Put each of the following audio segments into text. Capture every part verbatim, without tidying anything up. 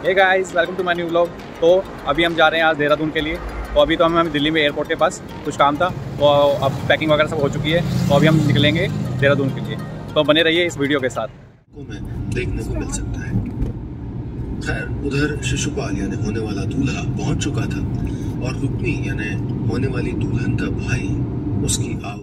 Hey guys, welcome to my new vlog. तो अभी हम जा रहे हैं आज देहरादून के लिए। तो अभी तो हम हम दिल्ली में एयरपोर्ट के पास कुछ काम था, तो अब पैकिंग वगैरह सब हो चुकी है। तो अभी हम निकलेंगे देहरादून के लिए। तो बने रहिए इस वीडियो के साथ। में देखने को मिल सकता है। खैर, उधर शिशुपाल यानी होने वाला दूल्हा पहुंच चुका था और रुक्मी यानी होने वाली दुल्हन का भाई उसकी आव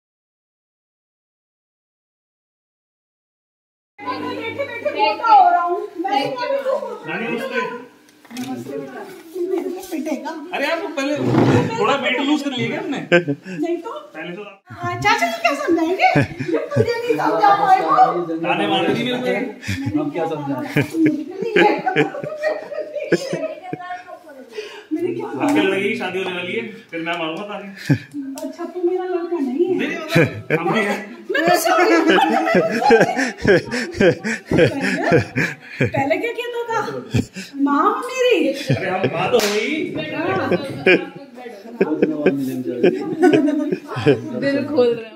अरे आप पहले थोड़ा वेट लूज कर लिए क्या हमने? नहीं तो पहले तो चाचा को क्या समझाएंगे? मुझे नहीं समझा पाएगा। ताने मार रही मेरे को। हम क्या समझाएं? आपकी लड़की की शादी होने वाली है, फिर मैं मारूंगा ताने। अच्छा तो मेरा लड़का नहीं है। नहीं, हम भी हैं। पहले क्या कहता था? माँ मेरी। अरे हम माँ तो हुई। दिल खोल रहे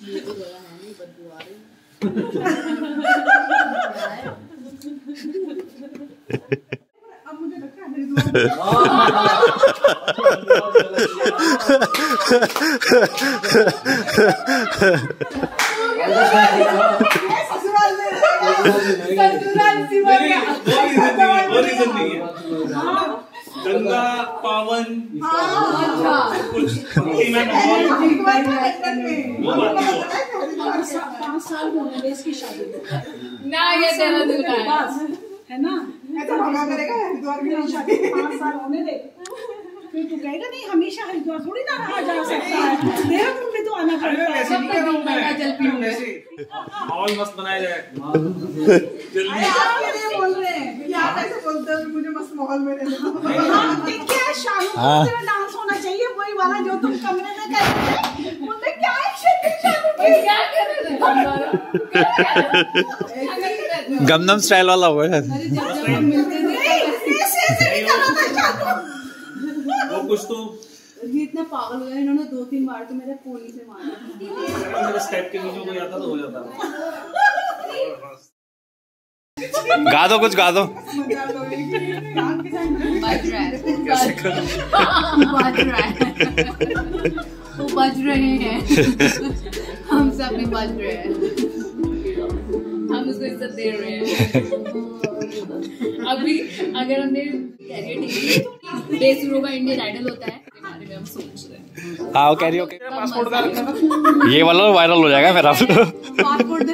अब मुझे लगता है गंगा पावन कुछ पाँच साल होने इसकी शादी ना, ये देहरादून का है ना। ऐसा भगा करेगा हरिद्वार में शादी पाँच साल होने दे, फिर तू कहेगा नहीं हमेशा हरिद्वार थोड़ी ना रहा जा सकता है, देहरादून में तो आना पड़ता है। सब जल पीऊंगा माहौल मस्त बनाया जाए जल्दी। आप ये बोल रहे हैं कि आप ऐसे बोलते हो मुझे मस्त माहौल में रहना है। क्या शाहरुख खान तेरा डांस होना चाहिए, वही वाला जो तुम कमरे में कर रहे थे। मुझे क्या एक्शन शाहरुख क्या कर रहे थे? गमनम स्टाइल वाला हुआ है। वो कुछ तो ये इतना पागल हो गया, इन्होंने दो तीन बार तो मेरे कोनी से मारा। मेरे स्टेप के नीचे कोई आता तो हो जाता। गा दो, कुछ गा दो। बज रहा है, बज रहा है, वो बज रहे हैं। हम सब भी बज रहे हैं, हम उसको इज्जत दे रहे हैं। अभी अगर हमने कैरियर बेसुरों का इंडियन आइडल होता है के बारे में हम सोच रहे हैं। हाँ, कैरी ओके। पासपोर्ट का रखना ये वाला वायरल हो जाएगा फिर आप। पासपोर्ट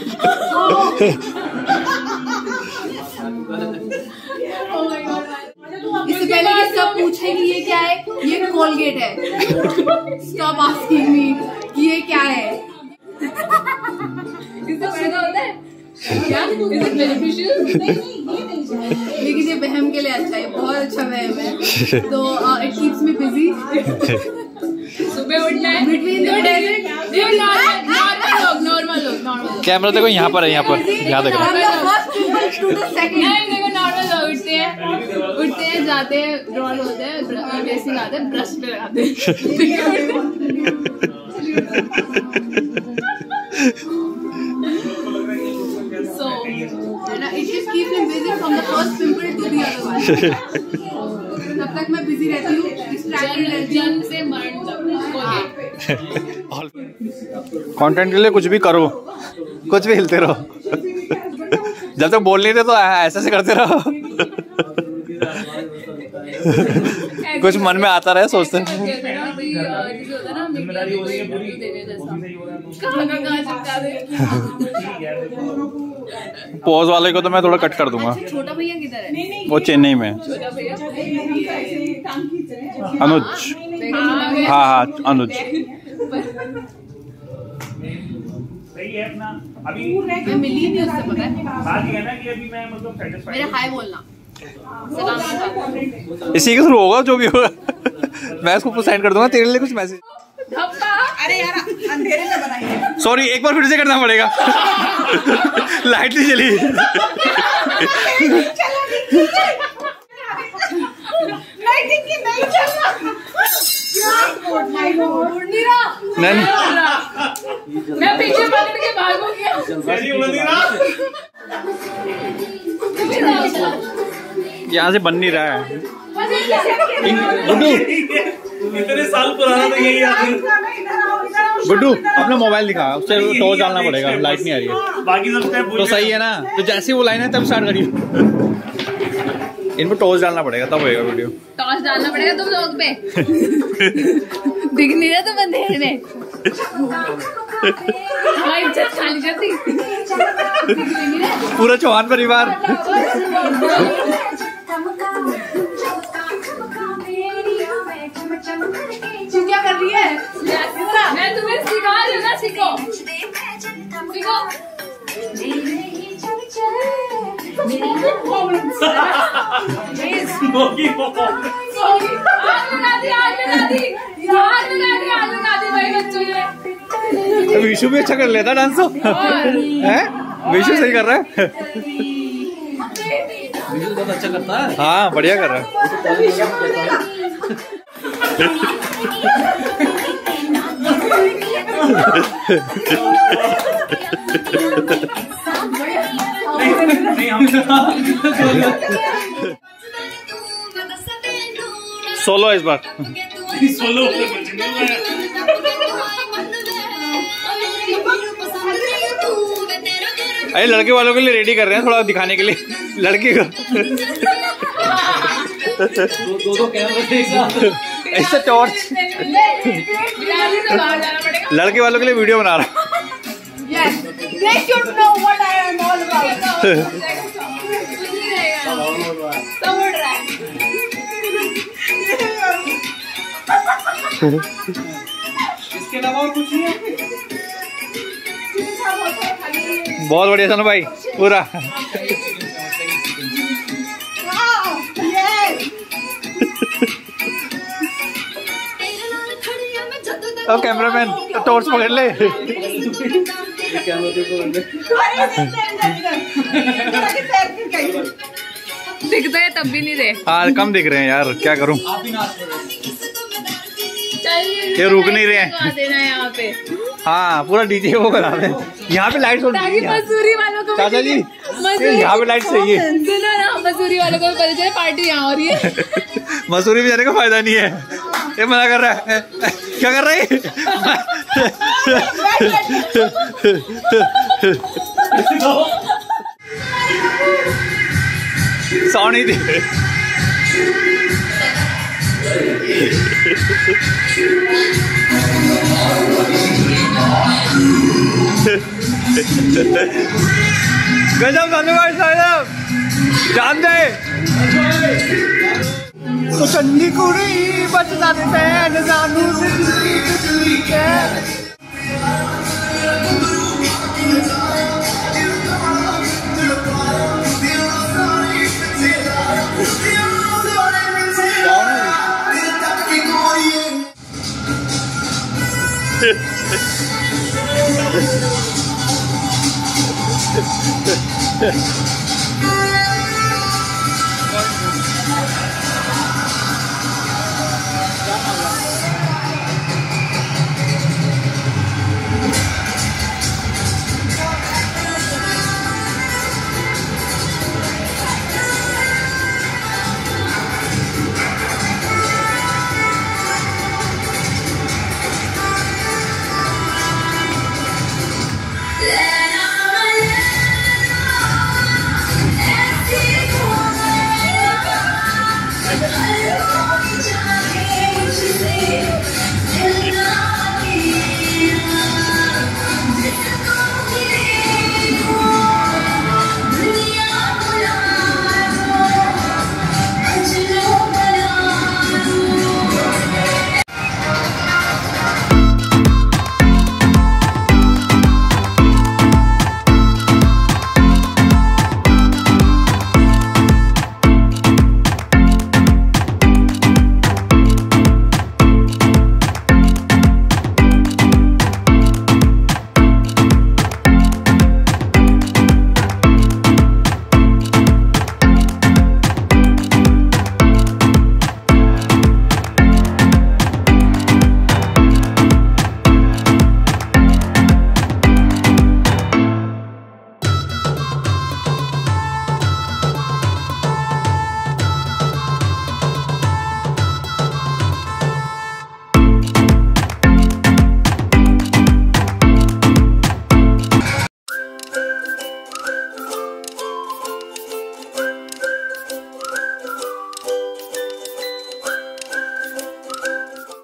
इससे पहले कि सब पूछे कि ये क्या है, ये कोलगेट है। स्टॉप आस्किंग मी कि ये क्या है। इससे फायदा होता है क्या? Is it beneficial? लेकिन ये वहम के लिए अच्छा है, बहुत अच्छा वहम है। तो इट कीप्स मी बिजी। सुबह उठना है बिटवीन द डेजर्ट। नॉर्मल लोग नॉर्मल लोग नॉर्मल कैमरा देखो, यहाँ पर है, यहाँ पर यहाँ देखो। नहीं देखो, नॉर्मल लोग उठते हैं उठते हैं जाते हैं, ड्रॉल होते हैं, ड्रेसिंग आते हैं, ब्रश पे लगाते हैं। So, it just keeps me busy from the first pimple to the other one. तब तक मैं बिजी रहती हूँ, distracted रहती हूँ। जन्म से मरण तक। कंटेंट के लिए कुछ भी करो, कुछ भी हिलते रहो। जब तक बोल नहीं रहे तो ऐसे से करते रहो। कुछ मन में आता रहे, सोचते पोज वाले को तो मैं थोड़ा कट कर दूंगा। छोटा भैया किधर है? वो चेन्नई में। छोटा भैया अनुज। हाँ हाँ अनुज। सही है अपना। अभी मैं मिली नहीं उससे, पता है। बात ये है ना कि अभी मैं मतलब सेटिस्फाइड। मेरा हाय बोलना, सलाम। इसी के थ्रू होगा जो भी होगा। मैं उसको सेंड कर दूंगा तेरे लिए कुछ मैसेज। अरे यार अंधेरे में बनाइए। सॉरी, एक बार फिर से करना पड़ेगा। लाइट नहीं चली। नहीं मैं पीछे पकड़ के भागूंगी। कैसी बोल दी ना? यहाँ से बन नहीं रहा है। गुड्डू इतने साल पुराना तो यही याद है। गुड्डू अपना मोबाइल दिखा, उससे टॉर्च डालना पड़ेगा, लाइट नहीं आ रही है। बाकी सब स्टेप तो सही है ना, तो जैसे वो लाइन है तब स्टार्ट करिए। इनको टॉर्च डालना पड़ेगा तब होएगा वीडियो। टॉर्च डालना पड़ेगा तुम लोग पे। दिख नहीं रहा तुम अंधेरे में। इज्जत खाली करती। पूरा चौहान परिवार। क्या कर रही है? मैं तुम्हें सिखा रही हूँ ना, सीखो सीखो। विशु भी अच्छा कर लेता डांस तो है। विशु सही कर रहा है। विशु बहुत अच्छा करता है। हाँ बढ़िया कर रहा है। सोलो इस बार सोलो अरे लड़के वालों के लिए रेडी कर रहे हैं थोड़ा दिखाने के लिए लड़के को। दो दो कैमरे ऐसे टॉर्च लड़के वालों के लिए वीडियो बना रहा हूँ। Yes, they should know what I am all about. इसके अलावा और कुछ नहीं है। बहुत बढ़िया सनु भाई पूरा। ओ कैमरामैन टॉर्च पकड़ ले। दिखते है तब भी नहीं रहे। हाँ कम दिख रहे हैं यार, क्या करूं। ये रुक नहीं रहे हैं। देना यहाँ पे। हाँ पूरा डीजे वो करा दे। यहाँ पे लाइट ताकि मसूरी वालों को चाचा जी यहाँ पे लाइट सही है। सुनो ना, मसूरी वालों को भी पता चले पार्टी यहाँ हो रही है। मसूरी में जाने का फायदा नहीं है। ये मना कर रहा है। क्या कर रहा है? साउंड ही दे। गजब धन्यवाद साहब जान दे तो चंगी कुड़ी बचदा दे पैन जानू